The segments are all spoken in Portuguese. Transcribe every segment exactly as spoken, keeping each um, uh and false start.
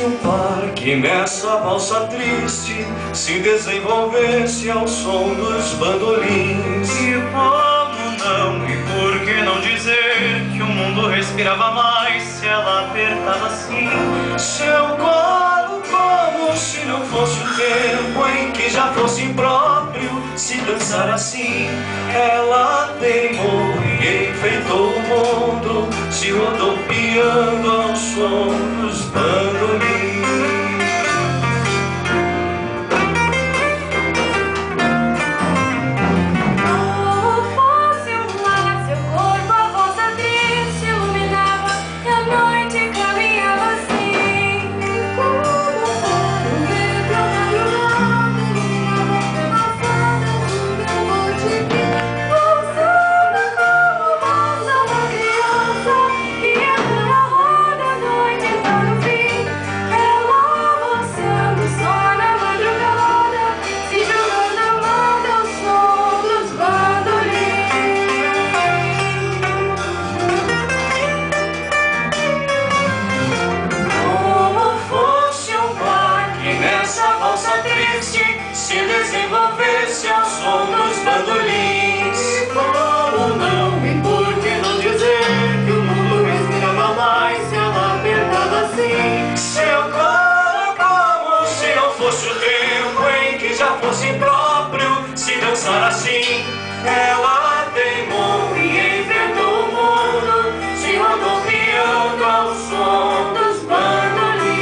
um par que nessa valsa triste se desenvolvesse ao som dos bandolins. E como não, e por que não dizer que o mundo respirava mais se ela apertava assim seu colo, como se não fosse o tempo em que já fosse impróprio se dançar assim. Ela teimou e enfeitou o mundo, se rodopiando ao som dos bandolins. Se desenvolvesse ao som dos bandolins. Como não, e por que não dizer que o mundo respirava mais se ela apertava assim seu corpo, como se não fosse o tempo em que já fosse impróprio se dançar assim. Ela teimou e enfrentou o mundo, se rodopiando ao som dos bandolins.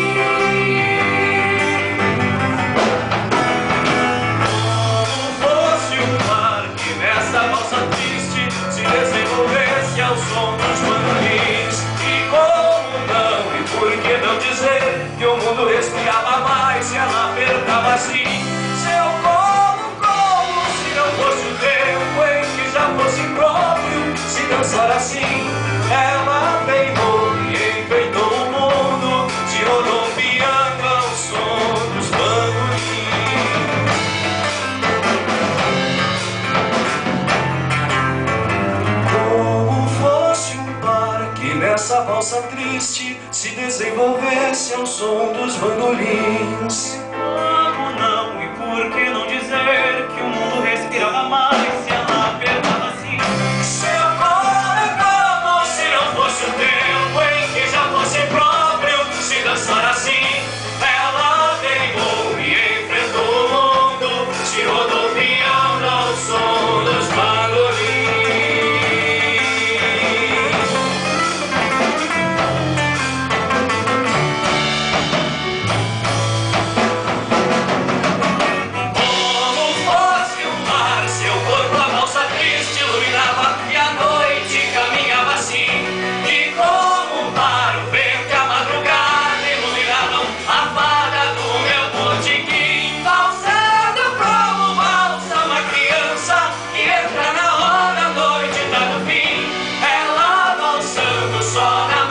Ao som dos bandolins. E como não, e por que não dizer que o mundo respirava mais se ela apertava assim seu corpo, como se não fosse o tempo em que já fosse impróprio se dançar assim. Ela teimou e enfeitou o mundo, se rodopiando ao som dos bandolins. Essa valsa triste se desenvolvesse ao som dos bandolins. Como não, e por que não dizer que o mundo respirava mais se ela apertava assim seu corpo, como se não fosse o tempo em que já fosse próprio se dançar assim. Ela teimou e enfrentou o mundo, se rodopiando ao som dos bandolins. Só na